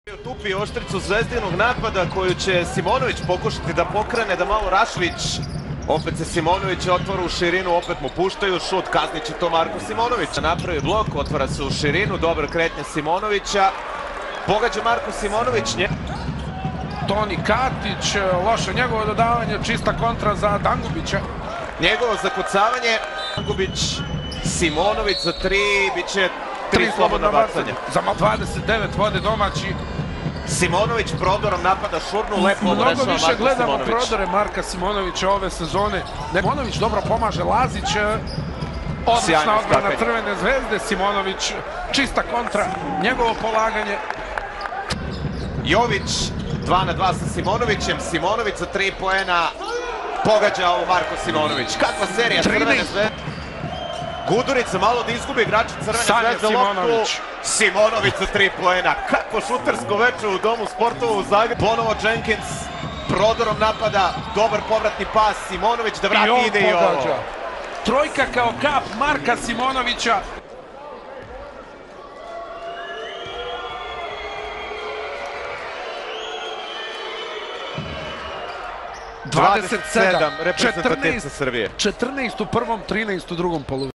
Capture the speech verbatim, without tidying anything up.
Tupi oštricu Zvezdinog napada koju će Simonović pokušati da pokrene, da malo Rašvić. Opet se Simonović otvara u širinu, opet mu puštaju šut, kaznit će to Marko Simonović. Napravi blok, otvara se u širinu, dobra kretnja Simonovića. Pogađa Marko Simonović. Nje... Toni Katić, loše njegovo dodavanje, čista kontra za Dangubića. Njegovo zakucavanje, Dangubić, Simonović za tri, bit će tri slobodna bacanja. Za dvadeset devet vode domaći. Simonović prodorom napada šurnu, lepo odrešava Marko Simonović. Mnogo više gledamo prodore Marka Simonovića ove sezone. Simonović dobro pomaže, Lazić, odlična odbrana Crvene zvezde, Simonović, čista kontra, njegovo polaganje. Jović, dva na dva sa Simonovićem, Simonović za tri poena, pogađa ovo Marko Simonović. Kakva serija Crvene zvezde. Gudurica malo da izgubi igrača Crvene zvezde loptu. Simonović za tri poena. Kako šutersko veče u Domu sportova u Zagrebu. Ponovo Jenkins prodorom napada. Dobar povratni pas. Simonović da vrati ide i ovo. Trojka kao kap Marka Simonovića. dvadeset sedam reprezentativca Srbije. četrnaest u prvom, trinaest u drugom polu.